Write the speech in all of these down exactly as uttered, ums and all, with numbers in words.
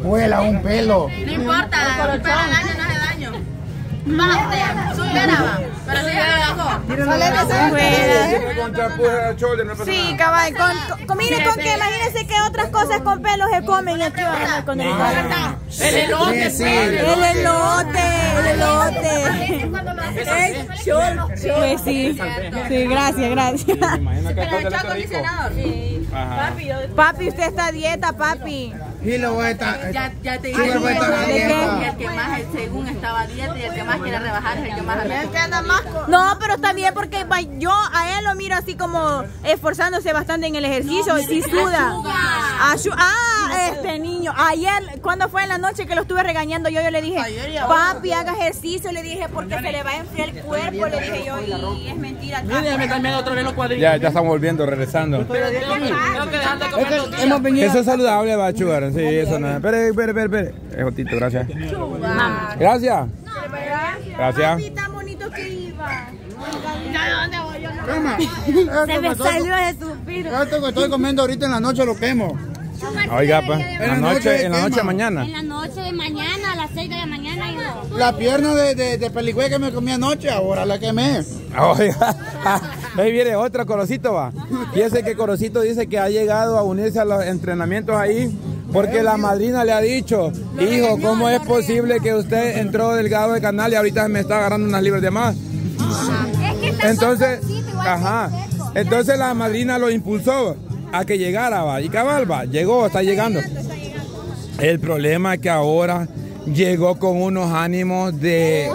vuela un pelo. No importa, un pelo al año no hace daño. Bájate, supera, va. Pero si ya lo Sí, cabal, con, con, mire con que imagínense que otras cosas con pelos se comen y aquí van a con el cabello. El elote, sí. El elote, el elote. Pues sí, sí, gracias, gracias. Papi, papi, usted está a dieta, papi. Y lo voy a estar. Ya, ya te dije, Sugar voy a estar a el dieta. que más según estaba a dieta y el que más quiere rebajar es el que más No, pero está bien porque va- yo a él lo miro así como esforzándose bastante en el ejercicio y sí suda. Ayu- ah, este niño. Ayer, cuando fue en la noche que lo estuve regañando, yo, yo le dije, papi, haga ejercicio. Le dije, porque se le va a enfriar el cuerpo. Le dije yo, y es mentira. Déjame cambiar otra vez los cuadritos. Ya, ya estamos volviendo, regresando. Tengo que dejar de comer los días. Hemos venido. Eso es saludable, va, Chugar. Sí, eso nada. Espere, espere, espere, espere. Es Jotito, gracias. Gracias. Gracias. Papi, tan bonito que iba. Toma. Se me salió ese suspiro. Esto que estoy comiendo ahorita en la noche lo quemo. Oiga, pues, en la noche, en la noche de mañana. En la noche de mañana, a las seis de la mañana. Yo. La pierna de, de, de peligüe que me comí anoche, ahora la quemé. Oiga, ahí viene otro Corocito, va. Fíjese que Corocito dice que ha llegado a unirse a los entrenamientos ahí porque la madrina le ha dicho, hijo, ¿cómo es posible que usted entró delgado de canal y ahorita me está agarrando unas libras de más? Entonces, ajá, entonces la madrina lo impulsó a que llegara, va, y cabal, va, llegó, está llegando. El problema es que ahora llegó con unos ánimos de...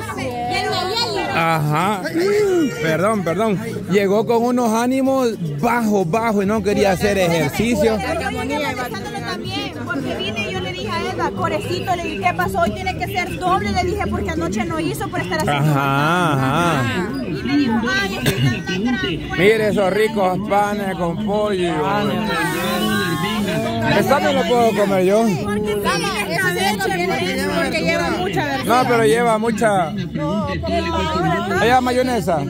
Ajá, perdón, perdón. Llegó con unos ánimos bajos, bajos y no quería hacer ejercicio. Yo llegué molestándole también, porque vine y yo le dije a Eva, Corecito, le dije, ¿qué pasó? Hoy tiene que ser doble, le dije, porque anoche no hizo por estar haciendo. Ajá, ajá. Y me dijo, ay, es que tan, tan grande. Mire esos ricos panes con pollo. Esta no lo puedo comer yo. Porque porque lleva mucha verdura. No, pero lleva mucha... ¿Ella mayonesa?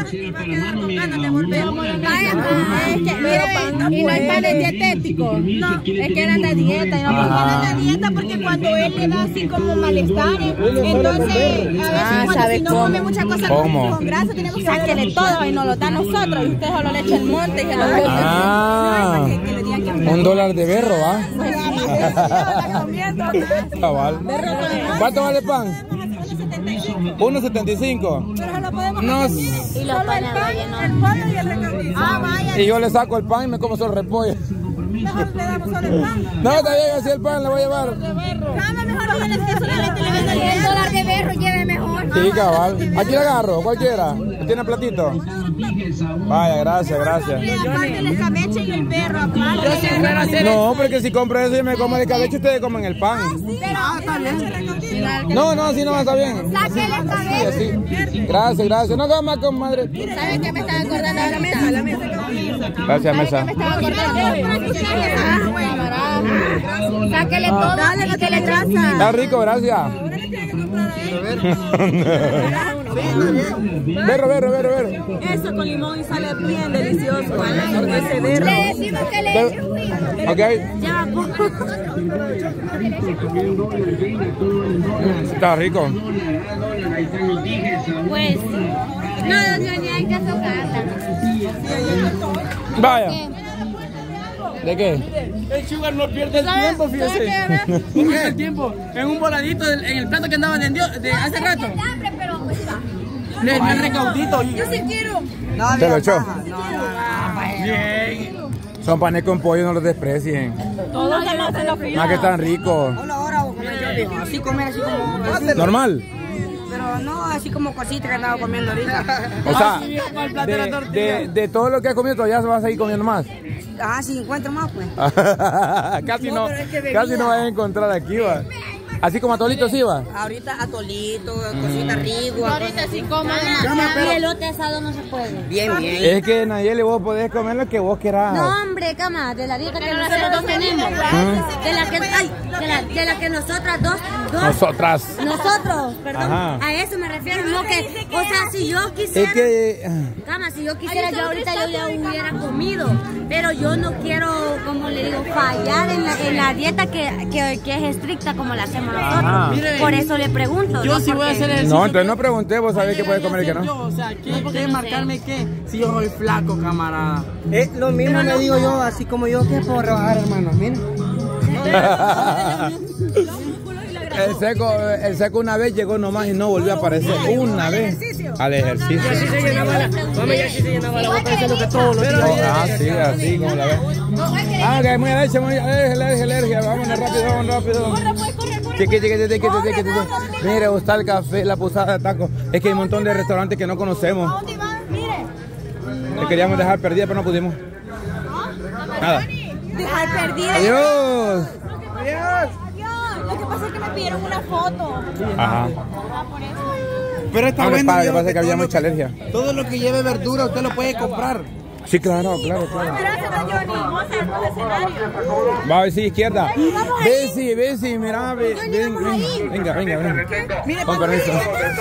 Y no hay panes dietéticos. No, es que eran de dieta. Y no eran de dieta porque cuando él le da así como malestares, entonces a veces cuando si no come muchas cosas con grasa, tenemos que sáquele todo y nos lo da a nosotros. Y usted solo le echa el monte y se lo da. Ah, un dólar de berro, ¿va? ¿Cuánto vale el pan? uno setenta y cinco. Pero se lo podemos No, hacer. Y los panes el pollo y el recaudido. Ah, vaya. y yo le saco el pan y me como solo repollo. Mejor le damos solo el pan. No, está bien, así el pan le voy a llevar. Dame mejor que le solamente le venden El dólar de berro lleve mejor. Sí, cabal. Aquí le agarro, cualquiera. ¿Tiene platito? Vaya, gracias, gracias. Aparte el escabeche y el perro, aparte. No, porque si compro eso y me como el escabeche, ustedes comen el pan. Ah, está bien. No, no, así no está bien. Saque el Sí, así. Gracias, gracias. No hagas más, comadre. ¿Sabes qué me estaba acordando de la mesa? La mesa. Gracias, mesa. Me estaba acordando. Sáquele todo y que le traza. Está rico, gracias. Berro, berro, berro, berro. Eso con limón y sale bien delicioso. Ese berro. Le decimos que le eche jugo. Ok. Ya, Está rico. Pues, no, doña, hay que tocarla. Vaya. ¿De qué? El Sugar no pierde el tiempo, fíjese. No pierde el tiempo. En un voladito del- en el plato que andaba de, de hace rato. Le dio el recaudito. yo sí quiero. ¿Te lo echó? Bien. Son panes con pollo, no los desprecien. Todos se lo se lo Más que están ricos. Así comer, así como... ¿Normal? Pero no así como cositas que andaba comiendo ahorita. O sea, de, de, de todo lo que has comido todavía se vas a seguir comiendo más. Ah, si encuentro más, pues. casi no, No, pero es que bebida. casi no vas a encontrar aquí, va. Así como atolito sí va. Ahorita atolito, cosita rigua. Ahorita sí como. Y el elote asado no se puede. Bien, bien. Es que Nayeli, vos podés comer lo que vos querás. No, hombre, cama, de la dieta que nosotros tenemos. De la que, ay, de la, de la que nosotras dos, dos. Nosotras. Nosotros, perdón. Ajá. A eso me refiero. No que, o sea, si yo quisiera. Es que... Cama, si yo quisiera, yo ahorita yo ya hubiera comido. Pero yo no quiero, como le digo, fallar en la, en la dieta que, que, que es estricta como la hacemos nosotros. Ajá. Por eso le pregunto. Yo ¿no? sí voy a Porque- hacer ejercicio. No, entonces no pregunté, vos sabés que puede comer y que Yo, no. o sea, ¿qué, qué marcarme qué? Si yo soy flaco, camarada. Eh, lo mismo me digo yo, así como yo que puedo rebajar, hermano. Miren. El seco, el seco una vez llegó nomás y no volvió a aparecer. Una vez. Al ejercicio. Así se llenaba la, mami, ya sí se llenaba la boca diciendo que todos los días. Ah, sí, así como la ves. Ah, que muy alergia, muy alergia, alergia, alergia. Vámonos rápido, vámonos rápido. Chiqui, chiqui, chiqui, chiqui, chiqui, chiqui. Mire, gusta el café, la posada de tacos. Es que hay un montón de restaurantes que no conocemos. ¿Dónde van? Mire. Le queríamos dejar perdida, pero no pudimos. Nada. Dejar perdida. Adiós. Adiós. Lo que pasa es que me pidieron una foto. Ajá. Ah, por eso. Pero está No, bueno. para, que viejo, pasa que todo había lo mucha alergia. Todo lo que lleve verdura usted lo puede comprar. Sí, claro, claro, claro. Gracias, don Johnny. Vamos a el escenario. Va a ver si izquierda. Bessie, Bessie, mira, ve, ven, ven. Venga, venga, venga. Con permiso.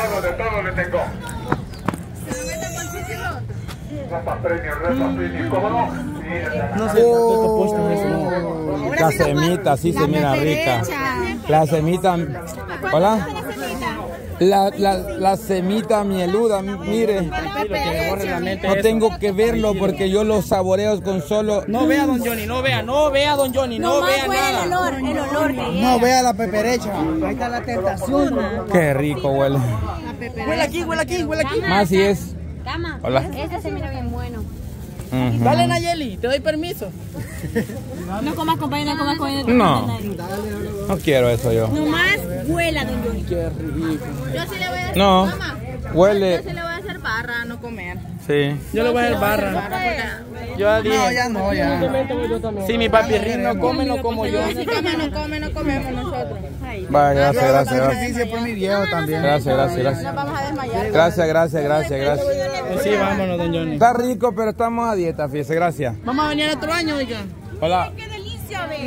Oh, la semita, sí se mira rica. La semita, hola. La, la, la semita mieluda, mire. No tengo que verlo porque yo lo saboreo con solo. No vea, don Johnny, no vea, no vea, don Johnny, no vea huele nada. el olor, el olor que No vea la peperecha. Ahí está la tentación. Qué rico huele. Huele aquí, huele aquí, huele aquí. Más si es. Cama, Hola. este se mira bien bueno. Ujú. Dale, Nayeli, te doy permiso. no comas compañera, no comas compañera. No, no quiero eso yo. Nomás huela, don Johnny. Yo sí le voy a hacer. No, Mamá, huele. yo sí le voy a hacer barra a no comer. Sí. Yo le voy a dar barra. Yo dije, No, ya no, ya. si mi papi Rin no come, no como yo. Si cama no come, no comemos nosotros. Vaya, gracias, gracias, gracias. Sacrificio por mi viejo también. Gracias, gracias, Nos gracias. vamos a desmayar. Gracias, gracias, gracias, gracias. Sí, vámonos, don Johnny. Está rico, pero estamos a dieta, fíjese, gracias. Vamos a venir otro año, oiga. Hola. Qué delicia, ve.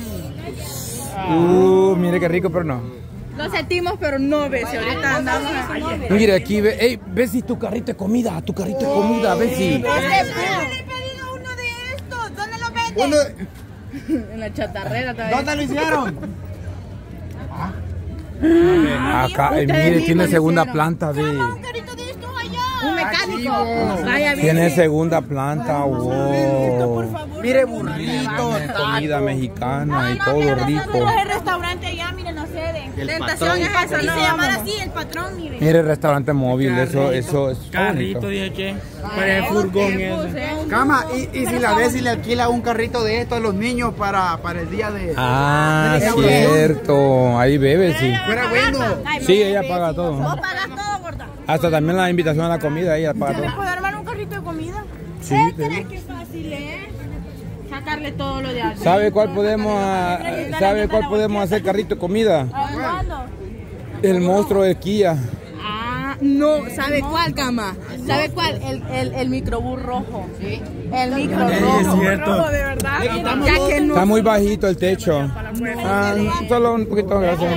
Uh, mire qué rico, pero no. Lo sentimos, pero no ves. Si ahorita andamos. Mire aquí, ve, ey, ve si tu carrito de comida, tu carrito de comida, ve si. Le he pedido uno de estos. ¿Dónde lo venden? Uno- En la chatarrera todavía. ¿Dónde lo hicieron? Acá, eh, mire, tiene segunda planta, ve. Un carrito de estos allá. Un mecánico. Vaya bien. Tiene segunda planta, wow. Mire, burrito. Comida mexicana y todo rico. El restaurante allá, miren, no cede. Tentación es esa, Y no. se llama así, el patrón, miren. Mire, restaurante móvil, eso, eso es Carrito, bonito. dije que. Para el furgón ese. Cama, y, y si la ves y le alquila un carrito de esto a los niños para, para el día de... Ah, cierto. Ahí bebe, sí. Fuera bueno. Sí, ella paga todo. Vos pagas todo, gorda. Hasta también la invitación a la comida, ella paga ¿Se todo. le puede armar un carrito de comida? Sí, ¿Crees que es fácil, eh? Sacarle todo lo de algo. ¿Sabe cuál podemos, ah, sabe cuál podemos hacer carrito de comida? ¿Cuándo? El monstruo de Kia. Ah, no, ¿sabe cuál, cama? ¿Sabe cuál? El, el, el microbús rojo. ¿Sí? El micro rojo. cierto. De verdad. Ya que no. Está muy bajito el techo. Ah, solo un poquito, gracias.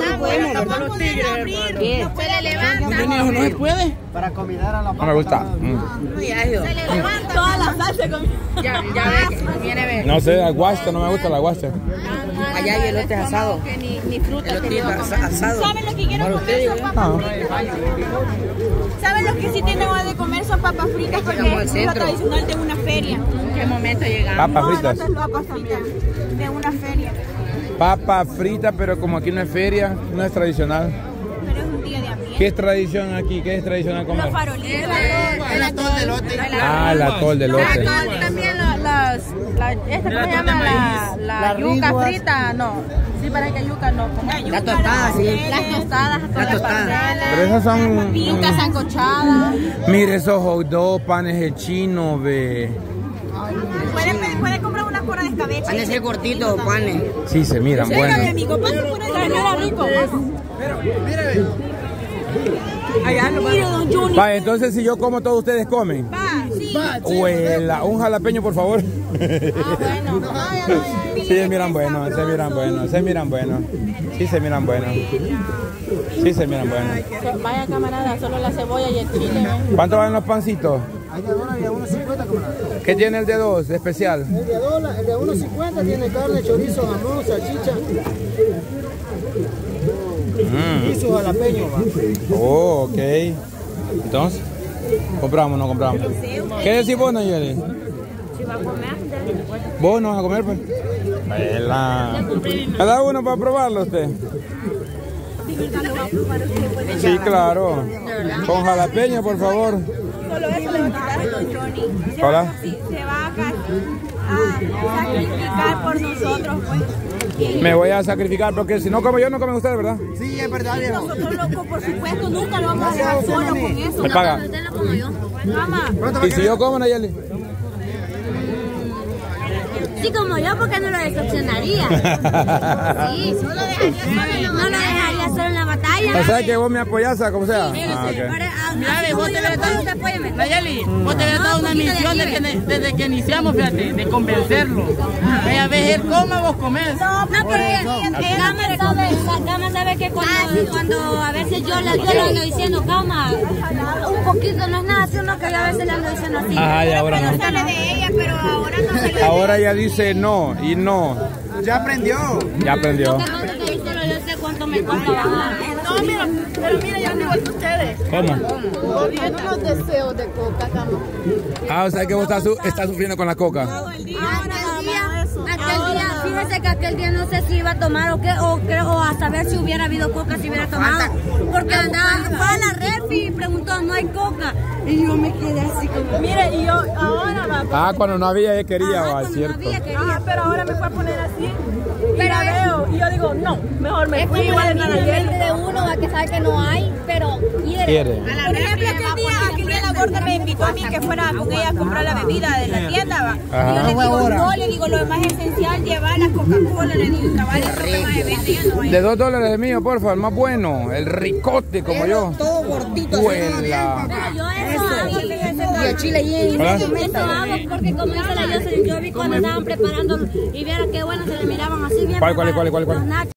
Se le levanta. Don Johnny, ¿no se puede? Para comidar a la No me gusta. Mm. Se le levanta. Toda la salsa con... Ya, ya ve, viene ve. No sé, la guasta, no me gusta la guasta. Allá hay elotes asados. Que ni, ni fruta que Elotes iba a comer. asados. ¿Saben lo que quiero comer? Son papas Ah. fritas. ¿Saben lo que sí tenemos de comer? Son papas fritas porque Llegamos al es lo centro. tradicional de una feria. ¿En qué momento llegamos? Papas No, fritas. no son papas fritas, de una feria. Papa frita, pero como aquí no es feria, no es tradicional. Pero es un día de ambiente. ¿Qué es tradición aquí? ¿Qué es tradicional Los comer? farolitos. El atol de lote. Ah, la atol de lote. Acá también la- las, la, esta ¿cómo se llama? La, la, Las yuca riguas. frita, no. Sí, parece que yuca no. ¿Cómo? La tostada, sí. Las tostadas, La tostada. Pero esas son... Pintas sancochadas. Mire esos hot dogs, panes de chino, ve. Puede, puede comprar una por ahí Han de ser cortitos, panes. Sí, se miran buenos. amigo, pasa por ahí. Mira, rico. Allá no Mire, don Juni. Va, entonces si yo como, todos ustedes comen. Va, sí. Huela, un jalapeño, por favor. Ah, bueno. Vaya, vaya. Sí, se miran buenos, se miran buenos, se miran buenos. Sí, se miran buenos. Sí, se miran buenos. Vaya, camarada, solo la cebolla y el chile. ¿eh? ¿Cuánto valen los pancitos? Hay de dólar y de uno cincuenta, camarada. ¿Qué tiene el de dos de especial? El de dólar, el de uno cincuenta tiene carne, chorizo, jamón, salchicha. Mm. Y su jalapeño, va. Oh, ok. Entonces, compramos, no compramos. ¿Qué decís vos, Nayeli? Si va a comer, dale. ¿Vos no vas a comer, pues? Vela. ¿Cada uno para probarlo usted? Sí, claro. Con jalapeño, por favor. Solo eso le va a quitar el don Johnny. Se Hola. Va a, sí, se va a, a sacrificar por nosotros, pues. Me voy a sacrificar porque si no como yo, no comen ustedes, ¿verdad? Sí, es verdad, viejo. Nosotros, loco, por supuesto, nunca lo vamos a dejar solo con eso. Me paga. Usted lo como yo. Mamá. ¿Y si yo como, Nayeli? Sí, como yo, porque no lo decepcionaría. Sí, no lo dejaría, no lo dejaría solo en la batalla. O sea que vos me apoyás, como sea. Ah, ok. Mira, ve, vos te habías dado, Nayeli, vos te habías dado una misión desde que, desde que iniciamos, fíjate, de convencerlo. Ve, a ver, él coma, vos comés. No, porque Cama sabe, Cama sabe que cuando, cuando a veces yo, le, yo le ando diciendo, Cama, un poquito no es nada, sino que yo a veces le ando diciendo así. Ajá, y ahora no. Sale de ella, pero ahora no se lo Ahora ella dice no y no. Ya aprendió. Ya aprendió. Lo que no te dice, yo sé cuánto me cuesta bajar. No, mira, pero mira, yo digo a ustedes. ¿Cómo? Volviendo los deseos de coca, cama. Ah, o sea que vos estás, su estás sufriendo con la coca. Aquel día, aquel día, fíjese que aquel día no sé si iba a tomar o qué, o creo, o a saber si hubiera habido coca, si hubiera tomado. Porque andaba, fue a la refi y preguntó, no hay coca. Y yo me quedé así como, Mire, y yo ahora va. Ah, cuando no había, ella quería, ajá, va, cuando cierto. no había, quería. Ah, pero ahora me fue a poner así. Y Pero la es- veo. Y yo digo, no, mejor me fui Es igual como en la la mente de uno, va que sabe que no hay, pero quiere. Quiere. Por ejemplo, aquel día, aquel día la gorda me invitó a mí que fuera con ella a comprar la bebida de la tienda, va. Ajá. Y yo le digo, no, le digo, lo más esencial, llevar la Coca-Cola, le digo, cabal, eso que más se vende, yo no hay. De dos dólares de mío, porfa, el más bueno. El ricote, como yo. Todo gordito. Huela. Pero yo eso hago, Y el chile ahí. Hola. eso hago porque como dice la Yosel, yo vi cuando estaban preparando y vieron qué bueno se le miraban así bien ¿Cuál, cuál, cuál, preparados cuál, cuál? los nachos.